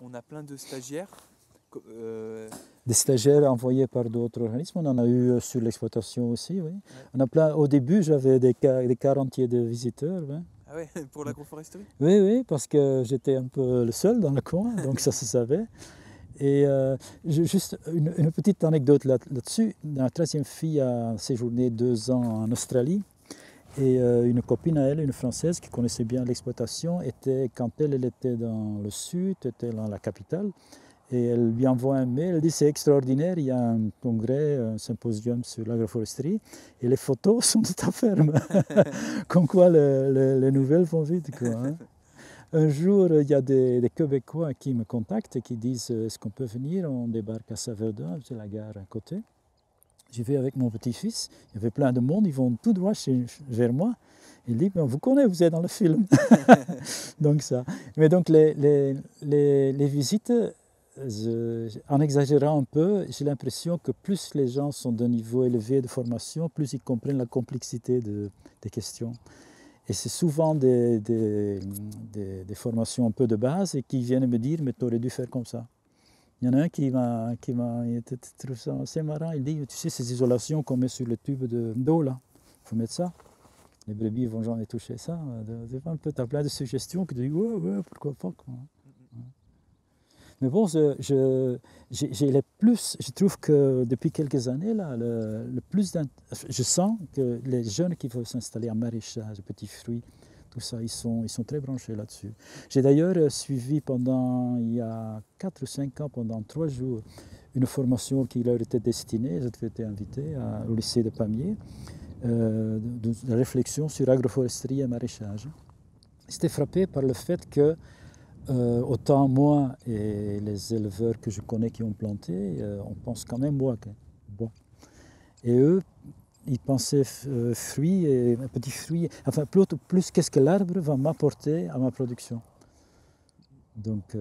on a plein de stagiaires. Des stagiaires envoyés par d'autres organismes, on en a eu sur l'exploitation aussi, oui. Ouais. On a plein, au début, j'avais des cars entiers de visiteurs. Oui. Ah ouais, pour l'agroforesterie? Oui, oui, parce que j'étais un peu le seul dans le coin, donc ça se savait. Et juste une petite anecdote là-dessus. La troisième fille a séjourné 2 ans en Australie. Et une copine à elle, une Française qui connaissait bien l'exploitation, quand elle était dans le sud, était dans la capitale, et elle lui envoie un mail, elle dit c'est extraordinaire, il y a un congrès, un symposium sur l'agroforesterie, et les photos sont de ta ferme. Comme quoi les nouvelles vont vite, quoi, hein. Un jour, il y a des Québécois qui me contactent et qui disent est-ce qu'on peut venir, on débarque à Saverdun, c'est la gare à côté. J'y vais avec mon petit-fils, il y avait plein de monde, ils vont tout droit vers moi. Il dit, ben, vous connaissez, vous êtes dans le film. Donc ça. Mais donc les visites, en exagérant un peu, j'ai l'impression que plus les gens sont d'un niveau élevé de formation, plus ils comprennent la complexité des questions. Et c'est souvent des formations un peu de base et qui viennent me dire, mais tu aurais dû faire comme ça. Il y en a un qui m'a trouvé ça assez marrant. Il dit, tu sais, ces isolations qu'on met sur le tube d'eau, là, il faut mettre ça. Les brebis vont jamais toucher ça. Tu as plein de suggestions que tu dis, ouais, pourquoi pas. Quoi. Mais bon, je trouve que depuis quelques années, là, je sens que les jeunes qui veulent s'installer en maraîchage, petits fruits, tout ça, ils sont très branchés là-dessus. J'ai d'ailleurs suivi il y a 4 ou 5 ans, pendant 3 jours, une formation qui leur était destinée, j'avais été invité au lycée de Pamiers, de réflexion sur agroforesterie et maraîchage. J'étais frappé par le fait que autant moi et les éleveurs que je connais qui ont planté, on pense quand même bois. Et eux, ils pensaient fruits et petits fruits. Enfin, plus qu'est-ce que l'arbre va m'apporter à ma production. Donc,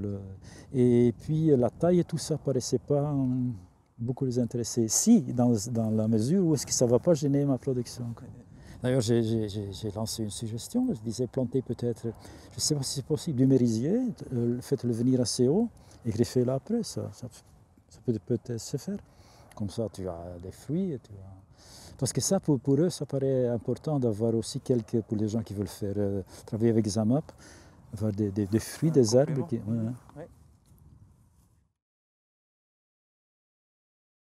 et puis la taille et tout ça paraissait pas beaucoup les intéresser. Si, dans la mesure où est-ce que ça ne va pas gêner ma production. D'ailleurs, j'ai lancé une suggestion. Je disais planter peut-être, je ne sais pas si c'est possible, du merisier, faites-le venir assez haut et greffez-le après. Ça peut peut-être se faire. Comme ça, tu as des fruits. Parce que ça, pour eux, ça paraît important d'avoir aussi pour les gens qui veulent faire travailler avec Zamap, avoir des fruits, des arbres. Ouais.